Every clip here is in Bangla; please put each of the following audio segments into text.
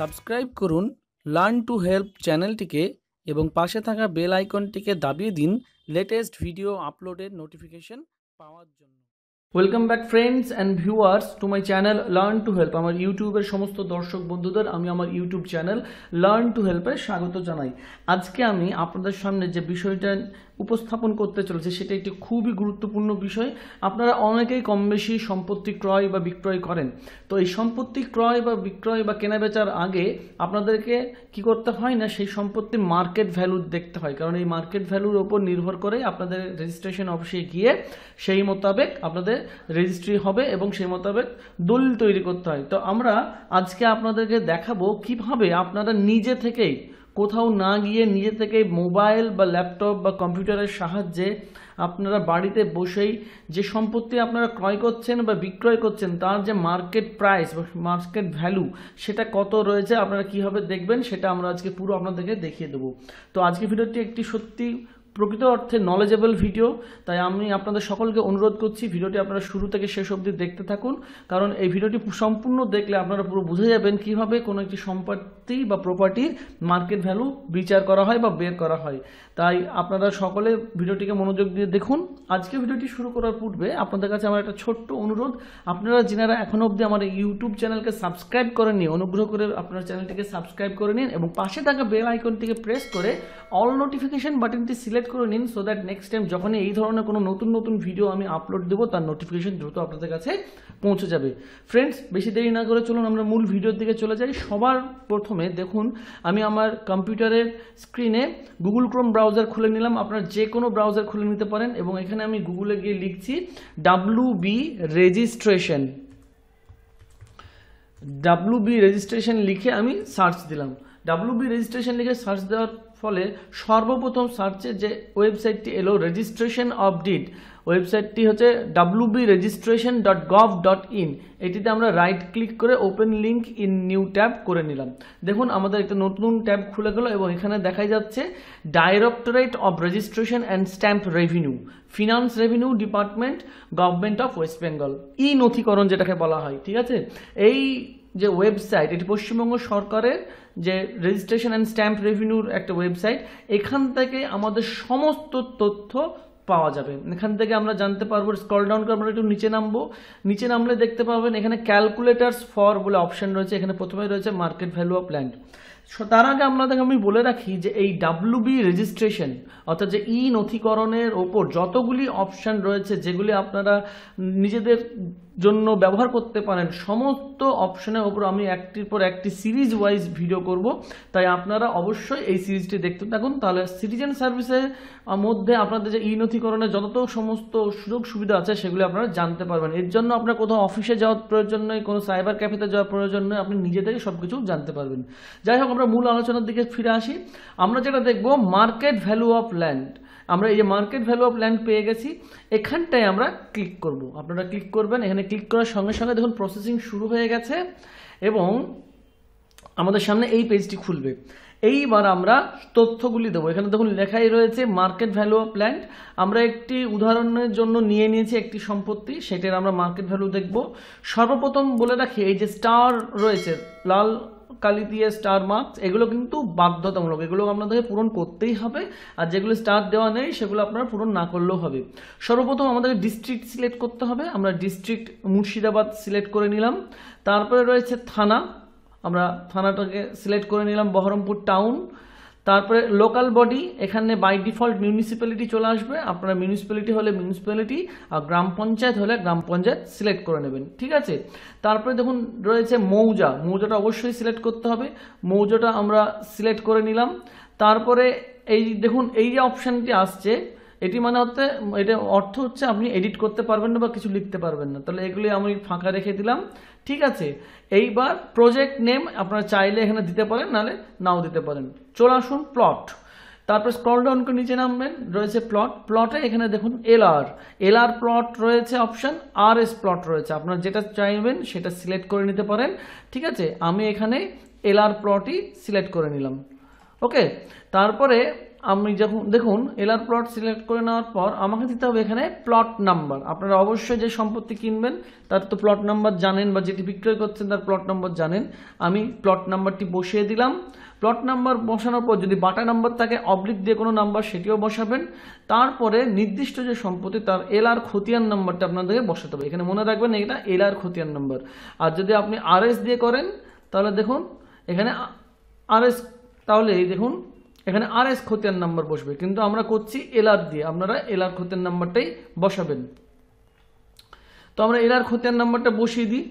সাবস্ক্রাইব করুন লার্ন টু হেল্প চ্যানেলটিকে এবং পাশে থাকা বেল আইকনটিকে দাবিয়ে দিন লেটেস্ট ভিডিও আপলোডের নোটিফিকেশন পাওয়ার জন্য। Welcome back friends and viewers to my channel learn to help. আমার ইউটিউবের সমস্ত দর্শক বন্ধুদের আমি আমার ইউটিউব চ্যানেল লার্ন টু হেল্পে স্বাগত জানাই। আজকে আমি আপনাদের সামনে যে বিষয়টা উপস্থাপন করতে চলেছে সেটা একটি খুবই গুরুত্বপূর্ণ বিষয়। আপনারা অনেকেই কম বেশি সম্পত্তি ক্রয় বা বিক্রয় করেন। তো এই সম্পত্তি ক্রয় বা বিক্রয় বা কেনাবেচার আগে আপনাদেরকে কি করতে হয় না, সেই সম্পত্তির মার্কেট ভ্যালু দেখতে হয়, কারণ এই মার্কেট ভ্যালুর ওপর নির্ভর করে আপনাদের রেজিস্ট্রেশন অফিসে গিয়ে সেই মোতাবেক আপনাদের রেজিস্ট্রি হবে এবং সেই মোতাবেক দলিল তৈরি করতে হয়। তো আমরা আজকে আপনাদেরকে দেখাবো কিভাবে আপনারা নিজে থেকেই, কোথাও না গিয়ে নিজে থেকে মোবাইল বা ল্যাপটপ বা কম্পিউটারের সাহায্যে আপনারা বাড়িতে বসেই যে সম্পত্তি আপনারা ক্রয় করছেন বা বিক্রয় করছেন তার যে মার্কেট প্রাইস বা মার্কেট ভ্যালু সেটা কত রয়েছে আপনারা কীভাবে দেখবেন সেটা আমরা আজকে পুরো আপনাদেরকে দেখিয়ে দেবো। তো আজকে ভিডিওটি একটি সত্যি প্রকৃত অর্থে নলেজেবল ভিডিও, তাই আমি আপনাদের সকলকে অনুরোধ করছি ভিডিওটি আপনারা শুরু থেকে শেষ অবধি দেখতে থাকুন, কারণ এই ভিডিওটি সম্পূর্ণ দেখলে আপনারা পুরো বুঝে যাবেন কিভাবে কোনো একটি সম্পত্তি বা প্রপার্টির মার্কেট ভ্যালু বিচার করা হয় বা বের করা হয়। তাই আপনারা সকলে ভিডিওটিকে মনোযোগ দিয়ে দেখুন। আজকে ভিডিওটি শুরু করার পূর্বে আপনাদের কাছে আমার একটা ছোট্ট অনুরোধ, আপনারা যারা এখনও অবধি আমার ইউটিউব চ্যানেলকে সাবস্ক্রাইব করেননি অনুগ্রহ করে আপনার চ্যানেলটিকে সাবস্ক্রাইব করে নিন এবং পাশে থাকা বেল আইকনটিকে প্রেস করে অল নোটিফিকেশন বাটনটি সিলেক্ট করে নিন, সো দ্যাট নেক্সট টাইম যখনই এই ধরনের কোনো নতুন ভিডিও আমি আপলোড দেবো তার নোটিফিকেশন দ্রুত আপনাদের কাছে পৌঁছে যাবে। ফ্রেন্ডস, বেশি দেরি না করে চলুন আমরা মূল ভিডিওর দিকে চলে যাই। সবার প্রথমে দেখুন আমি আমার কম্পিউটারের স্ক্রিনে গুগল ক্রোম ব্রাউজার খুলে নিলাম। আপনারা যে কোনো ব্রাউজার খুলে নিতে পারেন এবং এখানে আমি গুগলে গিয়ে লিখছি WB রেজিস্ট্রেশন লিখে আমি সার্চ দিলাম। WB রেজিস্ট্রেশন লিখে সার্চ দেওয়ার ফলে সর্বপ্রথম সার্চে যে ওয়েবসাইটটি এলো রেজিস্ট্রেশন অফ ডিড, ওয়েবসাইটটি হচ্ছে wbregistration.gov.in। এটিতে আমরা রাইট ক্লিক করে open link in new tab করে নিলাম। দেখুন আমাদের একটা নতুন ট্যাব খুলে গেল এবং এখানে দেখা যাচ্ছে directorate of registration and stamp revenue, finance revenue department, government of West Bengal, e নথিকরণ যেটাকে বলা হয়। ঠিক আছে, এই যে ওয়েবসাইট এটি পশ্চিমবঙ্গ সরকারের যে রেজিস্ট্রেশন অ্যান্ড স্ট্যাম্প রেভিনিউর একটা ওয়েবসাইট। এখান থেকে আমাদের সমস্ত তথ্য পাওয়া যাবে। এখান থেকে আমরা জানতে পারবো, স্ক্রল ডাউন করে আমরা একটু নিচে নামবো, নিচে নামলে দেখতে পাবেন এখানে ক্যালকুলেটার্স ফর বলে অপশন রয়েছে। এখানে প্রথমে রয়েছে মার্কেট ভ্যালু অফ ল্যান্ড। তার আগে আপনাদের আমি বলে রাখি যে এই WB রেজিস্ট্রেশন অর্থাৎ যে ই নথিকরণের ওপর যতগুলি অপশান রয়েছে যেগুলি আপনারা নিজেদের জন্য ব্যবহার করতে পারেন, সমস্ত অপশনের ওপর আমি একটির পর একটি সিরিজ ওয়াইজ ভিডিও করব। তাই আপনারা অবশ্যই এই সিরিজটি দেখতে থাকুন, তাহলে সিটিজেন সার্ভিসের মধ্যে আপনাদের যে ই নথিকরণের যত সমস্ত সুযোগ সুবিধা আছে সেগুলি আপনারা জানতে পারবেন। এর জন্য আপনার কোথাও অফিসে যাওয়ার প্রয়োজন নেই, কোনো সাইবার ক্যাফেতে যাওয়ার প্রয়োজন নেই, আপনি নিজে থেকে সব কিছু জানতে পারবেন। যাই হোক, আমরা মূল আলোচনার দিকে ফিরে আসি। আমরা যেটা দেখব মার্কেট ভ্যালু অফ ল্যান্ড। আমরা এই যে মার্কেট ভ্যালু অফ ল্যান্ড পেয়ে গেছি, এখানটায় আমরা ক্লিক করব। আপনারা ক্লিক করবেন, এখানে ক্লিক করার সঙ্গে সঙ্গে দেখুন প্রসেসিং শুরু হয়ে গেছে এবং আমাদের সামনে এই পেজটি খুলবে। এইবার আমরা তথ্যগুলি দেবো। এখানে দেখুন লেখাই রয়েছে মার্কেট ভ্যালু অফ ল্যান্ড। আমরা একটি উদাহরণের জন্য নিয়ে নিয়েছি একটি সম্পত্তি, সেটার আমরা মার্কেট ভ্যালু দেখব। সর্বপ্রথম বলে রাখি এই যে স্টার রয়েছে লাল কালি দিয়ে স্টার মার্কস, এগুলো কিন্তু বাধ্যতামূলক, এগুলো আপনাদেরকে পূরণ করতেই হবে, আর যেগুলো স্টার দেওয়া নেই সেগুলো আপনারা পূরণ না করলেও হবে। সর্বপ্রথম আমাদেরকে ডিস্ট্রিক্ট সিলেক্ট করতে হবে। আমরা ডিস্ট্রিক্ট মুর্শিদাবাদ সিলেক্ট করে নিলাম। তারপরে রয়েছে থানা, আমরা থানাটাকে সিলেক্ট করে নিলাম বহরমপুর টাউন। তারপরে লোকাল বডি, এখানে বাই ডিফল্ট মিউনিসিপ্যালিটি চলে আসবে, আপনারা মিউনিসিপ্যালিটি হলে মিউনিসিপ্যালিটি আর গ্রাম পঞ্চায়েত হলে গ্রাম পঞ্চায়েত সিলেক্ট করে নেবেন। ঠিক আছে, তারপরে দেখুন রয়েছে মৌজা, মৌজাটা অবশ্যই সিলেক্ট করতে হবে, মৌজাটা আমরা সিলেক্ট করে নিলাম। তারপরে এই দেখুন এই যে অপশানটি আসছে এটি মানে হচ্ছে, এটা অর্থ হচ্ছে আপনি এডিট করতে পারবেন না বা কিছু লিখতে পারবেন না, তাহলে এগুলি আমি ফাঁকা রেখে দিলাম। ঠিক আছে, এইবার প্রজেক্ট নেম আপনারা চাইলে এখানে দিতে পারেন, নাহলে নাও দিতে পারেন। চলে আসুন প্লট, তারপর স্ক্রল ডাউন করে নিচে নামবেন, রয়েছে প্লট। প্লটে এখানে দেখুন এলআর প্লট রয়েছে অপশান, RS প্লট রয়েছে, আপনারা যেটা চাইবেন সেটা সিলেক্ট করে নিতে পারেন। ঠিক আছে, আমি এখানে LR প্লটই সিলেক্ট করে নিলাম। ওকে, তারপরে আমি যখন দেখুন এলআর প্লট সিলেক্ট করে নেওয়ার পর আমাকে দিতে হবে এখানে প্লট নাম্বার। আপনারা অবশ্যই যে সম্পত্তি কিনবেন তার তো প্লট নাম্বার জানেন, বা যেটি বিক্রয় করছেন তার প্লট নাম্বার জানেন। আমি প্লট নাম্বারটি বসিয়ে দিলাম। প্লট নাম্বার বসানোর পর যদি বাটা নাম্বার থাকে অবলিক দিয়ে কোনো নাম্বার সেটিও বসাবেন। তারপরে নির্দিষ্ট যে সম্পত্তি তার এলআর খতিয়ান নাম্বারটা আপনাদেরকে বসাতে হবে। এখানে মনে রাখবেন এটা এলআর খতিয়ান নাম্বার। আর যদি আপনি আরএস দিয়ে করেন তাহলে দেখুন এখানে আরএস, তাহলে এই দেখুন এখানে আরএস খতিয়ান নাম্বার বসবে, কিন্তু আমরা করছি এলআর দিয়ে, আপনারা এলআর খতিয়ান নাম্বারটাই বসাবেন। তো আমরা এলআর খতিয়ান নাম্বারটা বসিয়ে দিই।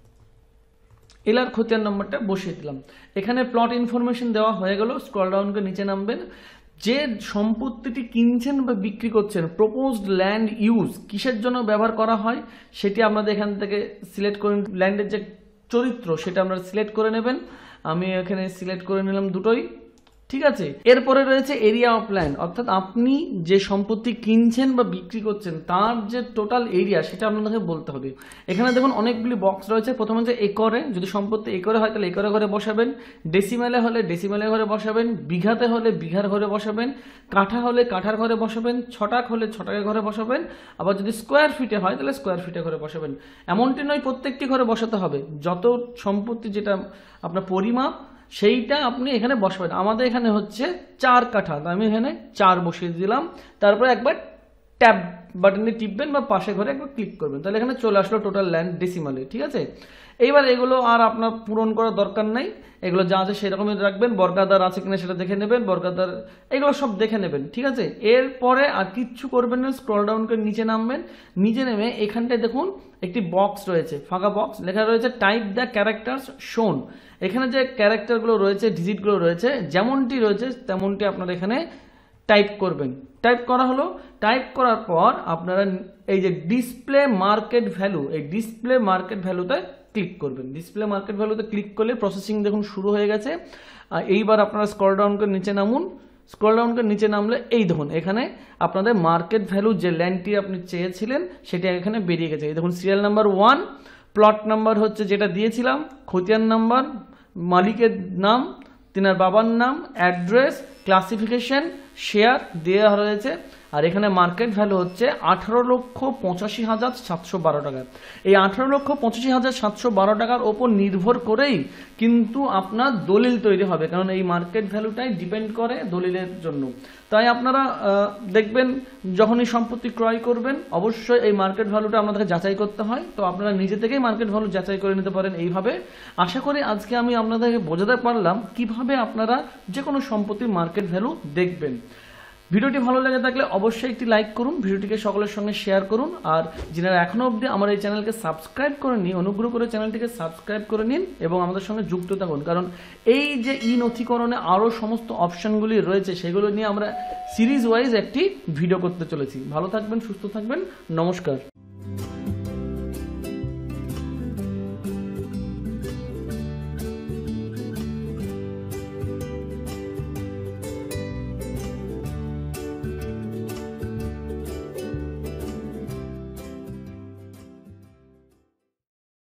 এলআর খতিয়ান নাম্বারটা বসিয়ে দিলাম। এখানে প্লট ইনফরমেশন দেওয়া হয়ে গেল। স্ক্রল ডাউন করে নিচে নামবেন। যে সম্পত্তিটি কিনছেন বা বিক্রি করছেন, প্রপোজড ল্যান্ড ইউজ কিসের জন্য ব্যবহার করা হয় সেটি আপনাদের এখান থেকে সিলেক্ট করে, ল্যান্ডের যে চরিত্র সেটা আপনারা সিলেক্ট করে নেবেন। আমি এখানে সিলেক্ট করে নিলাম দুটোই, ঠিক আছে। এরপরে রয়েছে এরিয়া অফ ল্যান্ড, অর্থাৎ আপনি যে সম্পত্তি কিনছেন বা বিক্রি করছেন তার যে টোটাল এরিয়া সেটা আপনাদেরকে বলতে হবে। এখানে দেখুন অনেকগুলি বক্স রয়েছে। প্রথমে হচ্ছে একরে, যদি সম্পত্তি একরে হয় তাহলে একরে ঘরে বসাবেন, ডেসিমেলে হলে ডেসিমেলের ঘরে বসাবেন, বিঘাতে হলে বিঘার ঘরে বসাবেন, কাঠা হলে কাঠার ঘরে বসাবেন, ছটাক হলে ছটাকের ঘরে বসাবেন, আবার যদি স্কোয়ার ফিটে হয় তাহলে স্কোয়ার ফিটে ঘরে বসাবেন। এমনটি নয় প্রত্যেকটি ঘরে বসাতে হবে, যত সম্পত্তি যেটা আপনার পরিমাপ সেইটা আপনি এখানে বসাবেন। আমাদের এখানে হচ্ছে 4 কাঠা, আমি এখানে 4 বসিয়ে দিলাম। তারপরে একবার ট্যাব বাটনে টিপবেন বা পাশে ঘরে একবার ক্লিক করবেন, তাহলে এখানে চলে আসলো টোটাল ল্যান্ড ডেসিমালে, ঠিক আছে। এইবার এগুলো আর আপনার পূরণ করার দরকার নাই, এগুলো যা আছে সেরকমই রাখবেন। বর্গাদার আছে কিনা সেটা দেখে নেবেন, বর্গাদার এগুলো সব দেখে নেবেন, ঠিক আছে। এরপরে আর কিচ্ছু করবেন না, স্ক্রল ডাউন করে নিচে নামবেন। নিচে নেমে এখানটায় দেখুন একটি বক্স রয়েছে, ফাঁকা বক্স, লেখা রয়েছে টাইপ দ্য ক্যারেক্টার্স শোন। এখানে যে ক্যারেক্টারগুলো রয়েছে, ডিজিটগুলো রয়েছে, যেমনটি রয়েছে তেমনটি আপনারা এখানে টাইপ করবেন। টাইপ করা হলো। টাইপ করার পর আপনারা এই যে ডিসপ্লে মার্কেট ভ্যালু, এই ডিসপ্লে মার্কেট ভ্যালুতে ক্লিক করবেন। ডিসপ্লে মার্কেট ভ্যালুতে ক্লিক করলে প্রসেসিং দেখুন শুরু হয়ে গেছে। এইবার আপনারা স্ক্রল ডাউন করে নিচে নামুন। স্ক্রল ডাউন করে নিচে নামলে এই দেখুন এখানে আপনাদের মার্কেট ভ্যালু যে ল্যান্ডটি আপনি চেয়েছিলেন সেটা এখানে বেরিয়ে গেছে। এই দেখুন সিরিয়াল নাম্বার 1, প্লট নাম্বার হচ্ছে যেটা দিয়েছিলাম, খতিয়ান নাম্বার, মালিকের নাম, তিনার বাবার নাম, অ্যাড্রেস, ক্লাসিফিকেশন, শেয়ার দেওয়া রয়েছে। আর এখানে মার্কেট ভ্যালু হচ্ছে 18,85,712 টাকা। এই 18,85,712 টাকার ওপর নির্ভর করেই কিন্তু আপনার দলিল তৈরি হবে, কারণ এই মার্কেট ভ্যালুটাই ডিপেন্ড করে দলিলের জন্য। তাই আপনারা দেখবেন যখনই সম্পত্তি ক্রয় করবেন অবশ্যই এই মার্কেট ভ্যালুটা আপনাদেরকে যাচাই করতে হয়। তো আপনারা নিজে থেকেই মার্কেট ভ্যালু যাচাই করে নিতে পারেন এইভাবে। আশা করি আজকে আমি আপনাদেরকে বোঝাতে পারলাম কিভাবে আপনারা যে কোনো সম্পত্তির মার্কেট ভ্যালু দেখবেন। ভিডিওটি ভালো লেগে থাকলে অবশ্যই একটি লাইক করুন, ভিডিওটিকে সকলের সঙ্গে শেয়ার করুন। আর যারা এখনো অবধি আমার এই চ্যানেলকে সাবস্ক্রাইব করেননি অনুগ্রহ করে চ্যানেলটিকে সাবস্ক্রাইব করে নিন এবং আমাদের সঙ্গে যুক্ত থাকুন, কারণ এই যে ই নথিকরণে আরও সমস্ত অপশানগুলি রয়েছে সেগুলো নিয়ে আমরা সিরিজ ওয়াইজ একটি ভিডিও করতে চলেছি। ভালো থাকবেন, সুস্থ থাকবেন, নমস্কার।